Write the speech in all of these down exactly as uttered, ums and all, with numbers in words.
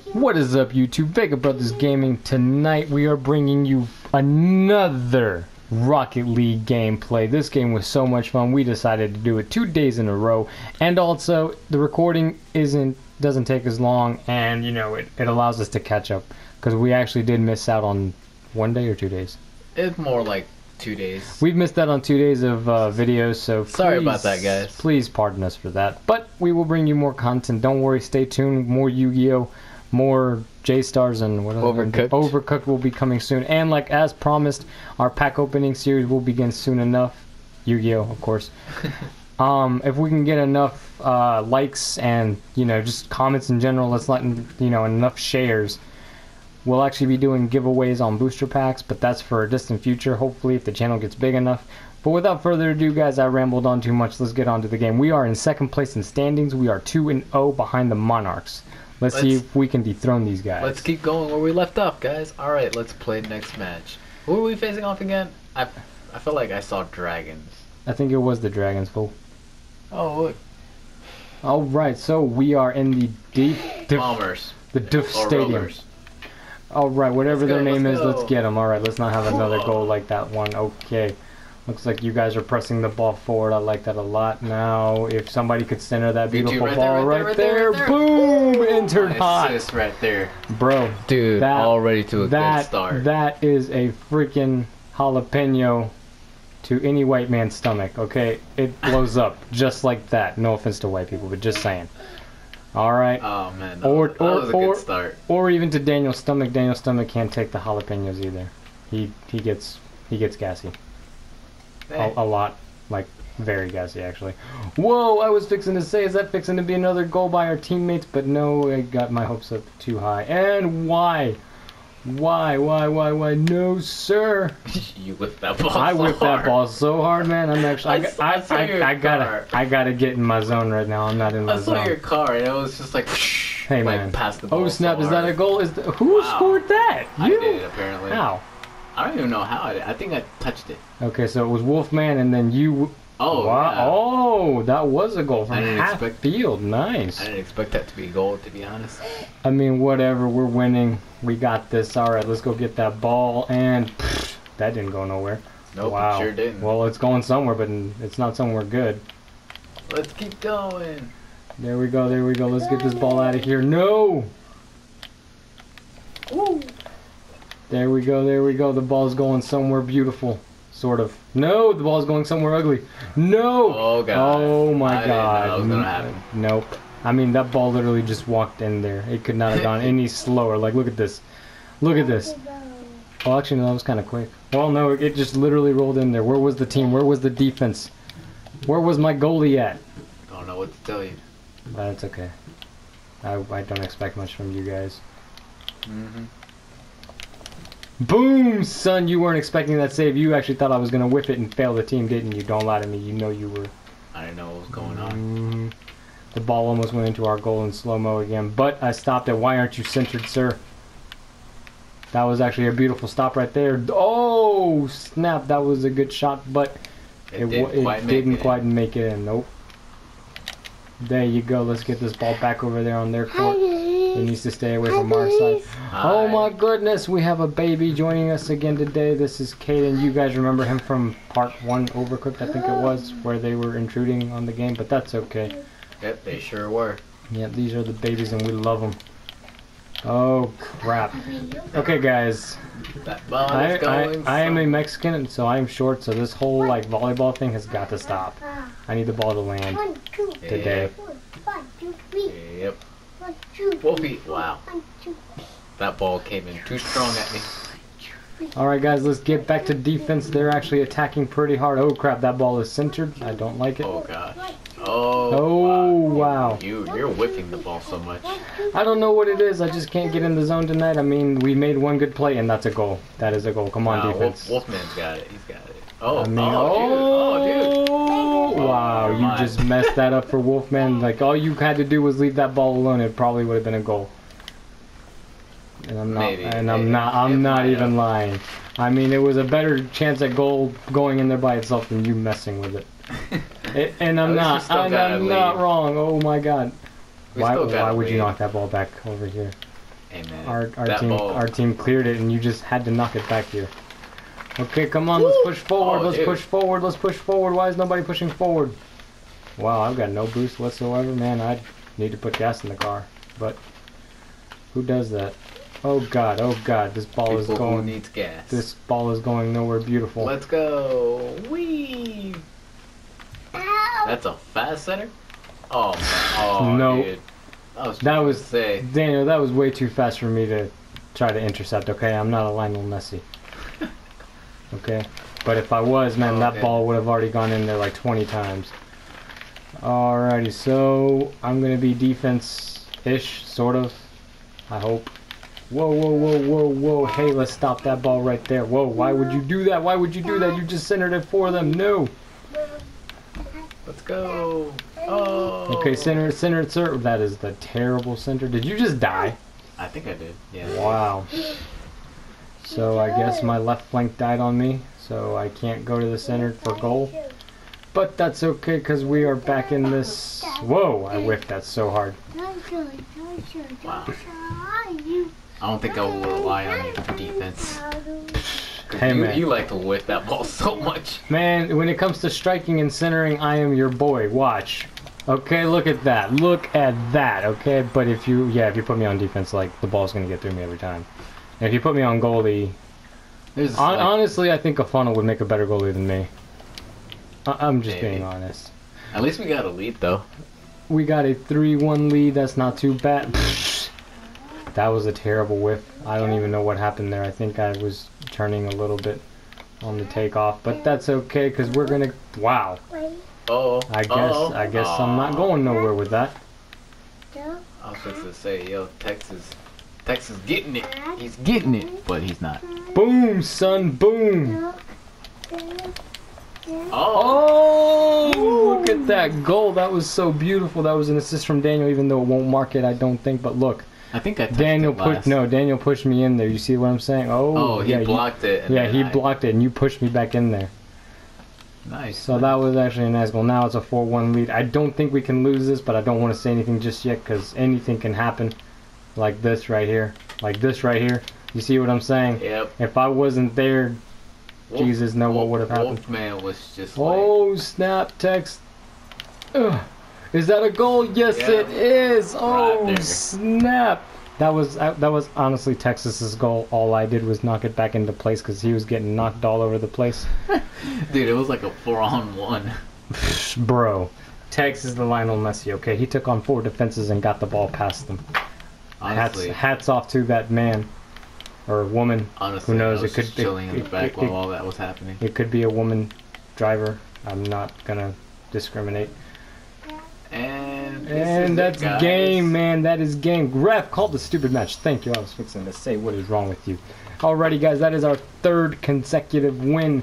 What is up, YouTube? Vega Brothers Gaming. Tonight we are bringing you another Rocket League gameplay. This game was so much fun, we decided to do it two days in a row. And also, the recording isn't doesn't take as long, and you know, it, it allows us to catch up. Because we actually did miss out on one day or two days. It's more like two days. We've missed out on two days of uh, videos, so sorry please, about that, guys. Please pardon us for that. But we will bring you more content. Don't worry, stay tuned. More Yu-Gi-Oh! More J-Stars and what Overcooked. Overcooked will be coming soon. And like as promised, our pack opening series will begin soon enough. Yu-Gi-Oh! Of course. um, if we can get enough uh, likes and you know just comments in general, let's let you know enough shares. We'll actually be doing giveaways on booster packs, but that's for a distant future, hopefully, if the channel gets big enough. But without further ado, guys, I rambled on too much. Let's get on to the game. We are in second place in standings. We are two and oh behind the Monarchs. Let's, let's see if we can dethrone these guys. Let's keep going where we left off, guys. Alright, let's play next match. Who are we facing off again? I, I feel like I saw dragons. I think it was the Dragons, fool. Oh, look. Alright, so we are in the deep... Bombers. The Doof Or Stadium. Rovers. Alright, whatever Let's their go, name let's is, go. let's get them. Alright, let's not have another goal like that one. Okay. Looks like you guys are pressing the ball forward. I like that a lot. Now, if somebody could center that beautiful right ball there, right, right there, there, right there. boom! Ooh, Entered nice hot. assist right there. Bro, Dude, that, already to a that, good start. That is a freaking jalapeno to any white man's stomach, okay? It blows up just like that. No offense to white people, but just saying. Alright. Oh, man. That, Or, was, that or, was a or, good start. or even to Daniel's stomach. Daniel's stomach can't take the jalapenos either. He he gets he gets gassy. A, a lot. Like, very gassy, actually. Whoa, I was fixing to say, is that fixing to be another goal by our teammates? But no, I got my hopes up too high. And why? Why, why, why, why? No, sir. You whipped that ball I so whipped hard. that ball so hard, man. I'm actually, I, I I, saw- I saw I, your I, gotta, car. I gotta get in my zone right now. I'm not in my I saw zone. your car and it was just like, Hey, like man. past the ball. Oh, snap, so is that hard. a goal? Is the, Who Wow. scored that? I You? did, apparently. How? I don't even know how I did. I think I touched it. Okay, so it was Wolfman and then you... Oh, wow. yeah. Oh, that was a goal from I didn't half expect- field. Nice. I didn't expect that to be a goal, to be honest. I mean, whatever. We're winning. We got this. All right, let's go get that ball. And pfft, that didn't go nowhere. Nope, wow. it sure didn't. Well, it's going somewhere, but it's not somewhere good. Let's keep going. There we go. There we go. Let's get this ball out of here. No. Woo. There we go. There we go. The ball's going somewhere beautiful. Sort of. No, the ball's going somewhere ugly. No. Oh, God. Oh, my I didn't know God. that was gonna happen. Nope. I mean, that ball literally just walked in there. It could not have gone any slower. Like, look at this. Look at this. Oh, actually, no, that was kind of quick. Well, no, it just literally rolled in there. Where was the team? Where was the defense? Where was my goalie at? Don't know what to tell you. That's okay. I, I don't expect much from you guys. Mm-hmm. Boom, son! You weren't expecting that save. You actually thought I was going to whiff it and fail the team, didn't you? Don't lie to me. You know you were. I didn't know what was going on. Mm, the ball almost went into our goal in slow-mo again, but I stopped it. Why aren't you centered, sir? That was actually a beautiful stop right there. Oh, snap. That was a good shot, but It, it, didn't, w- quite, it make didn't it. quite make it in. Nope. There you go. Let's get this ball back over there on their court. It needs to stay away from our side. Oh Hi. my goodness, we have a baby joining us again today. This is Caden. You guys remember him from part one, Overcooked, I think it was, where they were intruding on the game, but that's okay. Yep, they sure were. Yeah, these are the babies and we love them. Oh crap. Okay guys, That ball I, is going. I, I am a some- Mexican and so I am short, so this whole like volleyball thing has got to stop. I need the ball to land today. Yep. Wolfie, wow. That ball came in too strong at me. Alright guys, let's get back to defense. They're actually attacking pretty hard. Oh crap, that ball is centered. I don't like it. Oh, gosh. Oh, Oh, wow. You, you're whiffing the ball so much. I don't know what it is. I just can't get in the zone tonight. I mean, we made one good play, and that's a goal. That is a goal. Come on, Nah, defense. Wolf, Wolfman's got it. He's got it. Oh, I mean, oh, dude. Oh, dude. wow, Oh, you my. just messed that up for Wolfman. Like, all you had to do was leave that ball alone. It probably would have been a goal. And I'm not, Maybe. and I'm Maybe. not, I'm It not might even have. lying. I mean, it was a better chance at goal going in there by itself than you messing with it. It- and I'm At least we not, still and gotta I'm not leave. wrong. Oh my God. We Why, still why gotta would you leave. knock that ball back over here? Hey man, Our our that team ball. our team cleared it, and you just had to knock it back here. Okay, come on, let's push forward. Oh, let's dude. push forward. Let's push forward. Why is nobody pushing forward? Wow, I've got no boost whatsoever, man. I need to put gas in the car, but who does that? Oh god, oh god, this ball People is who going. needs gas. This ball is going nowhere beautiful. Let's go. Wee. That's a fast center. Oh man. Oh No. dude. I was That trying to was say. Daniel. That was way too fast for me to try to intercept. Okay, I'm not a Lionel Messi. Okay, but if I was, man, Oh, that okay. ball would have already gone in there like twenty times. Alrighty, so I'm gonna be defense-ish, sort of. I hope. Whoa, whoa, whoa, whoa, whoa! Hey, let's stop that ball right there. Whoa! Why would you do that? Why would you do that? You just centered it for them. No. Let's go. Oh. Okay, center, center, center. That is the terrible center. Did you just die? I think I did. Yeah. Wow. So I guess my left flank died on me, so I can't go to the center for goal. But that's okay, because we are back in this... Whoa, I whiffed that so hard. Wow. I don't think I will rely on you for defense. Hey, you, man. you like to whiff that ball so much. Man, when it comes to striking and centering, I am your boy. Watch. Okay, look at that. Look at that, okay? But if you... Yeah, if you put me on defense, like, the ball's going to get through me every time. And if you put me on goalie... There's Hon- like, honestly, I think a funnel would make a better goalie than me. I- I'm just Maybe. being honest. at least we got a lead though. We got a three one lead. That's not too bad. That was a terrible whiff. I don't even know what happened there. I think I was turning a little bit on the takeoff, but that's okay because we're gonna. Wow. Oh. I guess. Uh-oh. I guess I'm not going nowhere with that. I was supposed to say, yo, Texas, Texas getting it. He's getting it, but he's not. Boom, son. Boom. Oh. Oh, look at that goal. That was so beautiful. That was an assist from Daniel, even though it won't mark it, I don't think. But look, I think I touched Daniel it last. pushed. No, Daniel pushed me in there. You see what I'm saying? Oh, Oh, he yeah, you- blocked it. and Yeah, then he I- blocked it, and you pushed me back in there. Nice. So that was actually a nice goal. Now it's a four one lead. I don't think we can lose this, but I don't want to say anything just yet because anything can happen. Like this right here. Like this right here. You see what I'm saying? Yep. If I wasn't there, Wolf- Jesus, know what Wolf- would have happened. Wolfman was just like. Oh, snap, text. Ugh. Is that a goal? Yes, Yeah. it is. Right Oh, there. snap. That was uh, that was honestly Texas's goal. All I did was knock it back into place because he was getting knocked all over the place. Dude, it was like a four on one. Bro, Texas the Lionel Messi. Okay, he took on four defenses and got the ball past them. Hats, Honestly, hats off to that man or woman. honestly, who knows, I was it could- just chilling it- in the it- back it- while it- all that was happening. It could be a woman driver. I'm not gonna discriminate. And this is And it, that's guys. game, man. That is game. Ref called the stupid match. Thank you. I was fixing to say what is wrong with you. Alrighty, guys. That is our third consecutive win.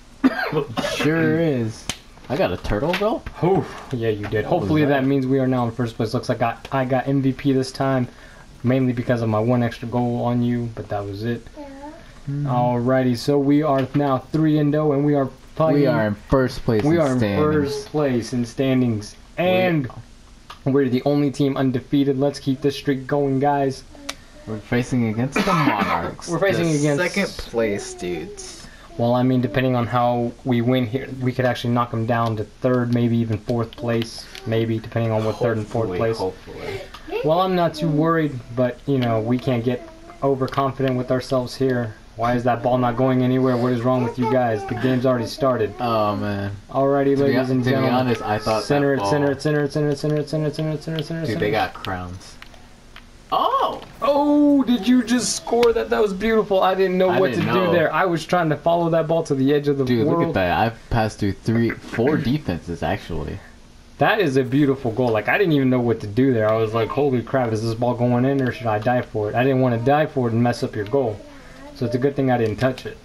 Sure is. I got a turtle though. Oh, yeah, you did. Hopefully that? that means we are now in first place. Looks like I got, I got M V P this time, mainly because of my one extra goal on you, but that was it. Alrighty, so we are now three and zero, and we are playing. We are in first place. we in are in standings. first place in standings, and we're the only team undefeated. Let's keep this streak going, guys. We're facing against the Monarchs. We're facing the against- second place dudes. Well, I mean, depending on how we win here, we could actually knock them down to third, maybe even fourth place, maybe depending on what third and fourth Hopefully, place. Hopefully. Well, I'm not too worried, but you know, we can't get overconfident with ourselves here. Why is that ball not going anywhere? What is wrong with you guys? The game's already started. Oh man. Alrighty, To be, ladies and to be gentlemen. honest, I thought Center that it, ball, center it, center it, center it, center it, center it, center it, center it, center it, Dude, center they it. got crowns. Oh. Oh, did you just score that? That was beautiful. I didn't know I what didn't to know. do there. I was trying to follow that ball to the edge of the Dude, world. look at that. I've passed through three, four defenses actually. That is a beautiful goal. Like, I didn't even know what to do there. I was like, holy crap, is this ball going in or should I die for it? I didn't want to die for it and mess up your goal. So it's a good thing I didn't touch it.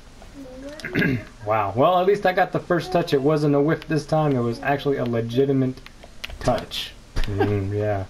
Wow. Well, at least I got the first touch. It wasn't a whiff this time. It was actually a legitimate touch. Mm, yeah.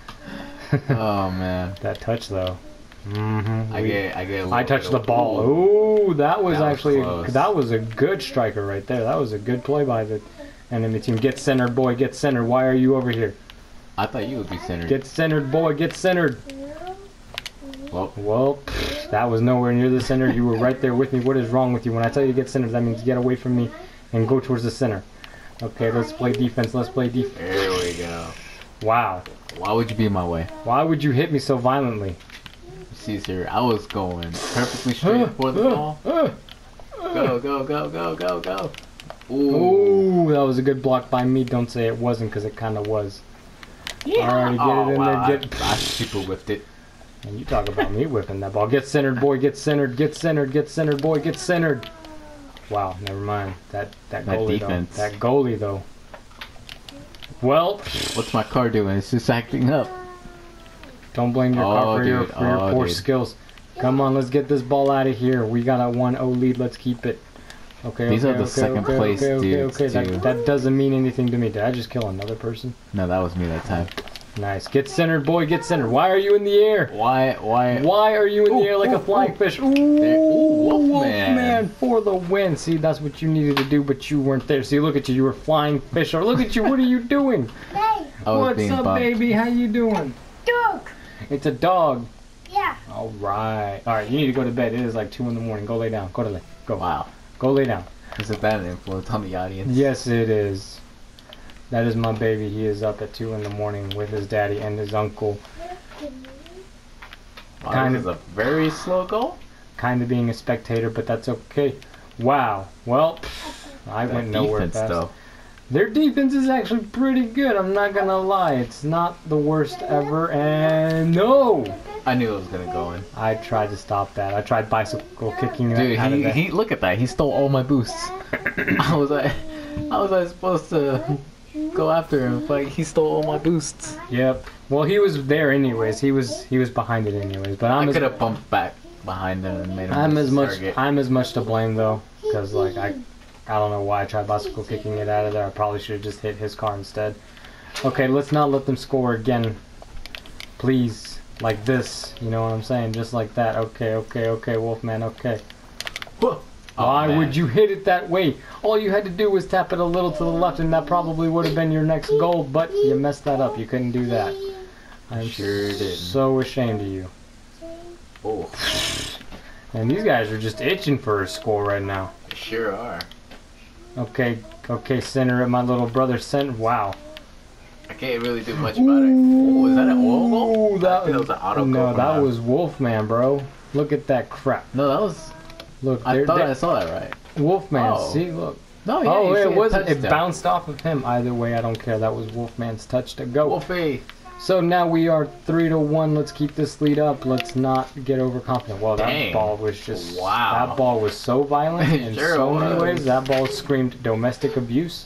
Oh man. That touch, though. Mm-hmm. I get, I get. A little I touched bit the of- ball. Ooh. Ooh, that was That was actually close. that was a good striker right there. That was a good play by the enemy team. Get centered, boy. Get centered. Why are you over here? I thought you would be centered. Get centered, boy. Get centered. Well, Well, that was nowhere near the center. You were right there with me. What is wrong with you? When I tell you to get centered, that means get away from me and go towards the center. Okay, let's play defense. Let's play defense. there we go. Wow. Why would you be in my way? Why would you hit me so violently? Caesar, I was going perfectly straight for the ball. Go, go, go, go, go, go. Ooh. Ooh, that was a good block by me. Don't say it wasn't, because it kind of was. Yeah. Alright, get oh, it in wow. there. Get... I, I super whiffed it. And you talk about me whipping that ball. Get centered, boy. Get centered. Get centered. Get centered, boy. Get centered. Wow, never mind. That that That goalie defense. though. That goalie though. Well, What's my car doing? It's just acting up. don't blame your Oh, car for your dude. for your Oh, poor dude. skills. Come on, let's get this ball out of here. We got a one oh lead. Let's keep it. Okay. These okay, are the okay, second okay, place okay, okay, dudes, okay. too. That, that doesn't mean anything to me. Did I just kill another person? No, that was me that time. Nice. Get centered, boy. Get centered. Why are you in the air? Why? Why? Why are you in the Ooh, air like ooh, a flying ooh. fish? Ooh, There- ooh, Wolfman. Wolfman for the win. See, that's what you needed to do, but you weren't there. See, look at you. You were flying fish. Or look at you. What are you doing? Hey, I was What's being up, bumped. baby? How you doing? dog. It's a dog. Yeah. All right. All right. You need to go to bed. It is like two in the morning. Go lay down. Go to lay. Go. Wow. Go lay down. Isn't that an influence on the audience? Yes, it is. That is my baby. He is up at two in the morning with his daddy and his uncle. Wow, Kind this is a very slow goal. Kind of being a spectator, but that's okay. Wow. Well, I That went nowhere defense, fast. though. Their defense is actually pretty good. I'm not gonna lie. It's not the worst ever. And no, I knew it was gonna go in. I tried to stop that. I tried bicycle kicking that Dude, out of he, that. he look at that. He stole all my boosts. How was I? How was I supposed to go after him? Like he stole all my boosts. Yep. Well, he was there anyways. He was he was behind it anyways. But I'm I as, could have bumped back behind him and made him. I'm miss as his much target. I'm as much to blame though, because like I I don't know why I tried bicycle kicking it out of there. I probably should have just hit his car instead. Okay, let's not let them score again, please. Like this, you know what I'm saying? Just like that. Okay, okay, okay, Wolfman. Okay. Whoa. Oh, Why man. would you hit it that way? All you had to do was tap it a little to the left, and that probably would have been your next goal. But you messed that up. You couldn't do that. I'm Sure didn't. so ashamed of you. Oh, And these guys are just itching for a score right now. they sure are. Okay, okay, center it, my little brother. Center. Wow. I can't really do much about it. Oh, is that an oil goal? Ooh, that I think it was an auto goal. No, from that them. was Wolfman, bro. Look at that crap. No, that was. Look, I there, thought there- I saw that right. Wolfman. Oh. See, look. No, yeah. oh, you it see wasn't. It touchdown. bounced off of him. Either way, I don't care. That was Wolfman's touch to go. Wolfie. So now we are three to one. Let's keep this lead up. Let's not get overconfident. Well, that Dang. ball was just Wow. That ball was so violent in Sure so it many was. ways. That ball screamed domestic abuse.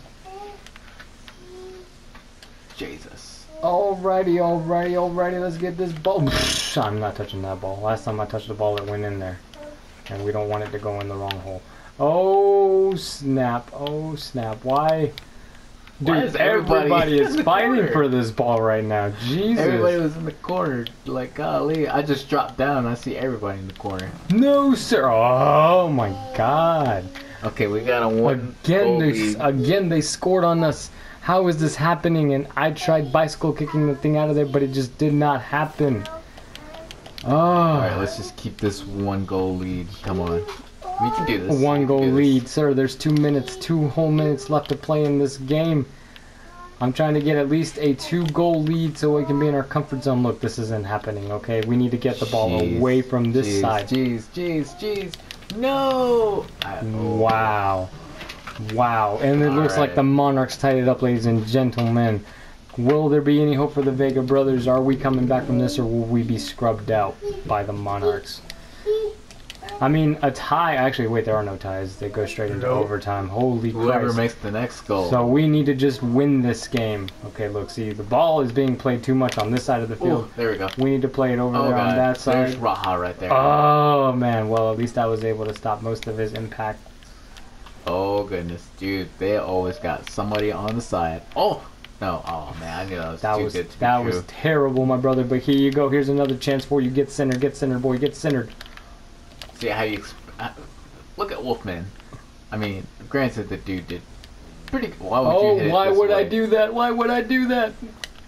Jesus. Alrighty, alrighty, alrighty. Let's get this ball. I'm not touching that ball. Last time I touched the ball, it went in there, and we don't want it to go in the wrong hole. Oh snap! Oh snap! Why? Dude, Why is everybody everybody in is the fighting corner? for this ball right now. Jesus. Everybody was in the corner. Like, golly. I just dropped down and I see everybody in the corner. No, sir. Oh my God. Okay, we got a one. Again, goal they lead. again they scored on us. How is this happening? And I tried bicycle kicking the thing out of there, but it just did not happen. Oh, Alright, let's just keep this one goal lead. Come on. We can do this. one We can goal do this. lead, sir. There's two minutes, two whole minutes left to play in this game. I'm trying to get at least a two-goal lead so we can be in our comfort zone. Look, this isn't happening. Okay, we need to get the ball Jeez, away from this jeez, side. Jeez, jeez, jeez. No! I, oh. Wow. Wow. And it looks like Alright. the Monarchs tied it up, ladies and gentlemen. Will there be any hope for the Vega brothers? Are we coming back from this, or will we be scrubbed out by the Monarchs? I mean, a tie... Actually, wait, there are no ties. They go straight into Nope. overtime. Holy Whoever Christ. makes the next goal. So we need to just win this game. Okay, look, see, the ball is being played too much on this side of the field. Ooh, there we go. We need to play it over Oh, there God. on that There's side. Raha right there. Oh, man. Well, at least I was able to stop most of his impact. Oh goodness, dude, they always got somebody on the side. Oh no, oh man, I knew that was That too was good to be that true. was terrible, my brother. But here you go. Here's another chance for you. Get centered. Get centered, boy. Get centered. See how you exp- uh, look at Wolfman. I mean, granted, the dude did pretty. Why would you Oh, hit it why this would I way? do that? Why would I do that?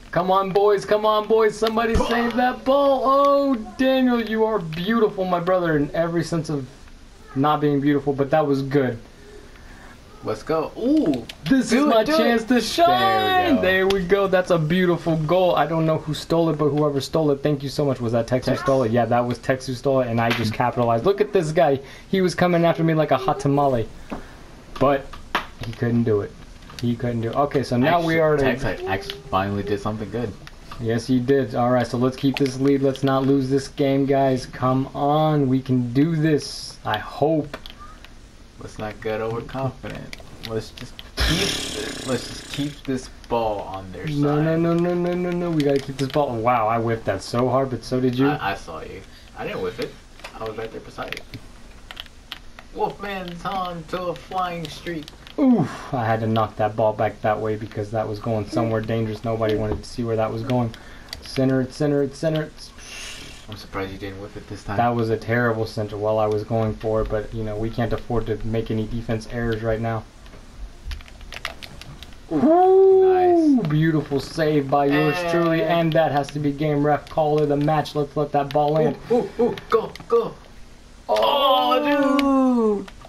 Come on, boys. Come on, boys. Somebody save that ball. Oh, Daniel, you are beautiful, my brother, in every sense of not being beautiful, but that was good. Let's go. Ooh. This do is it, my do chance it. to shine. There There we we, go. go. That's a beautiful goal. I don't know who stole it, but whoever stole it, thank you so much. Was that Tex who Tex. stole it? Yeah, that was Tex who stole it, and I just capitalized. Look at this guy. He was coming after me like a hot tamale, but he couldn't do it. He couldn't do it. Okay, so now we are... Tex actually finally did something good. Yes, he did. All right, so let's keep this lead. Let's not lose this game, guys. Come on. We can do this. I hope. Let's not get overconfident. Let's just keep. Let's just keep this ball on their side. No, no, no, no, no, no, no. We gotta keep this ball. Wow, I whiffed that so hard, but so did you. I, I saw you. I didn't whip it. I was right there beside you. Wolfman's on to a flying streak. Oof, I had to knock that ball back that way because that was going somewhere dangerous. Nobody wanted to see where that was going. Center it, center it, center it. I'm surprised you didn't whip it this time. That was a terrible center while I was going for it, but, you know, we can't afford to make any defense errors right now. Ooh, nice. Beautiful save by yours And- truly, and that has to be game ref call of the match. Let's let that ball land. Ooh, ooh, ooh, go, go. Oh, dude.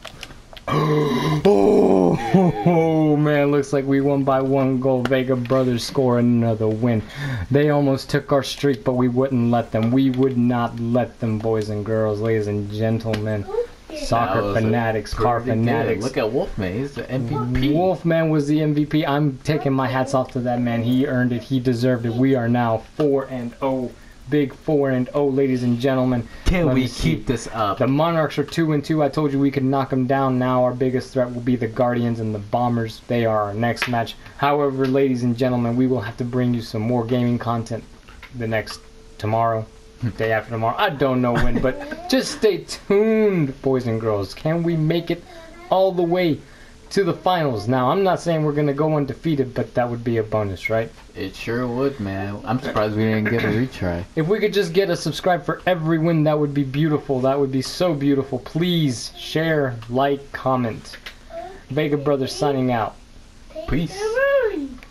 Oh, oh, man, looks like we won by one goal. Vega Brothers score another win. They almost took our streak, but we wouldn't let them. We would not let them, boys and girls, ladies and gentlemen. That Soccer was a fanatics, car pretty good. fanatics. Look at Wolfman. He's the M V P. Wolfman was the M V P. I'm taking my hats off to that man. He earned it. He deserved it. We are now four and oh. Big four and oh, ladies and gentlemen. Can Let we me see. keep this up? The Monarchs are two and two. I told you we could knock them down. Now our biggest threat will be the Guardians and the Bombers. They are our next match. However, ladies and gentlemen, we will have to bring you some more gaming content the next tomorrow, day after tomorrow. I don't know when, but just stay tuned, boys and girls. Can we make it all the way to the finals? Now, I'm not saying we're going to go undefeated, but that would be a bonus, right? It sure would, man. I'm surprised we didn't get a retry. If we could just get a subscribe for every win, that would be beautiful. That would be so beautiful. Please share, like, comment. Vega Brothers signing out. Peace. Peace.